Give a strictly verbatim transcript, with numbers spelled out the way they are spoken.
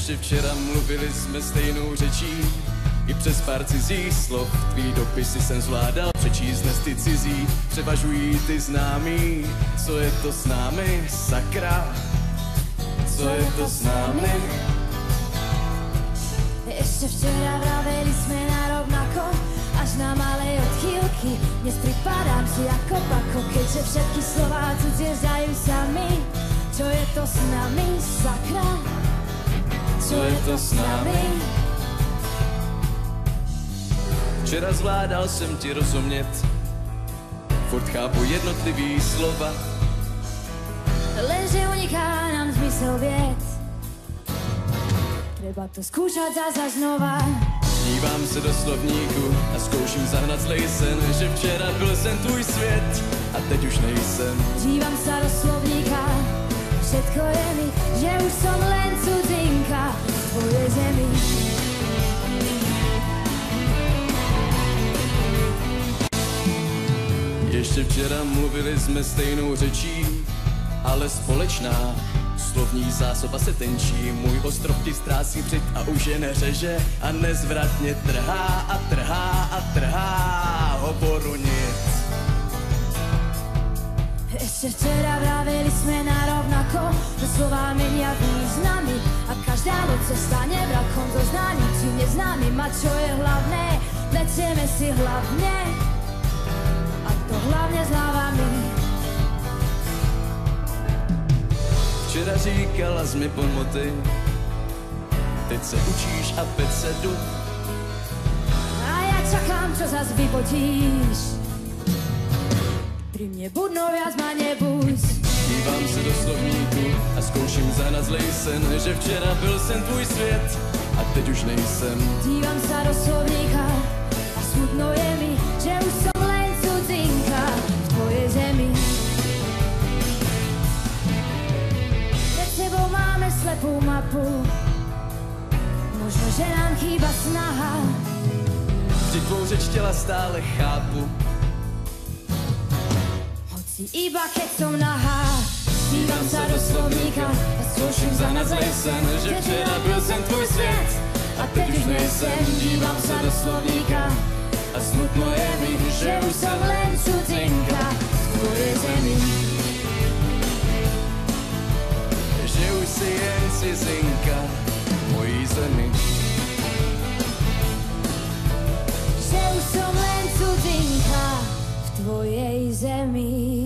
Ještě včera mluvili jsme stejnou řečí, i přes pár cizích slov. Tvý dopisy jsem zvládal přečíst, dnes ty cizí převažují ty známý. Co je to s námi, sakra? Co je to s námi? Ešte včera vraveli sme na rovnako, až na malé odchýlky. Dnes pripadám si ako pako, keďže všetky slová cudzie zdajú sa mi. Čo je to s nami, sakra? Čo je to s nami? Včera zvládal jsem ti rozumět, furt chápu jednotlivý slova. Lenže uniká nám zmysel vied. Treba to skúšať zasa znova. Dívám se do slovníku a zkouším zahnat zlej sen, že včera byl jsem tvůj svět a teď už nejsem. Dívam sa do slovníka, všetko je mi, že už som len cudzinka v tvojej zemi. Ještě včera mluvili jsme stejnou řečí, ale společná slovní zásoba se tenčí. Můj ostrov ti ztrácí přit a už je neřeže a nezvratně trhá a trhá a trhá hovoru nic. Ešte včera vraveli sme narovnako, že slová menia významy a každá noc sa stane vrakom zo známym či neznámym. A čo je hlavné, lečeme si hlavne a to hlavne s hlavami. Včera říkala jsi mi pomoty, teď se učíš a teď se jdu. A ja čakám, čo zas vypotíš. Pri mne buď, no viac ma nebuď. Dívám se do slovníku a zkouším zahnat zlej sen, že včera byl jsem tvůj svět a teď už nejsem. Dívam sa do slovníka a smutno je mi, že už som len cudzinka v tvojej zemi. Pred sebou máme slepú mapu, možno, že nám chýba snaha. Vždyť tvou řeč těla stále chápu, hoci iba keď som nahá. Dívam sa do slovníka a skúšim zahnať zlej sen, že včera byl jsem tvůj svět a teď už nejsem. Dívam sa do slovníka a smutno je mi, že už som len cudzinka v tvojej zemi. že už si jen cizinka v mojí zemi. Že už som len cudzinka v tvojej zemi.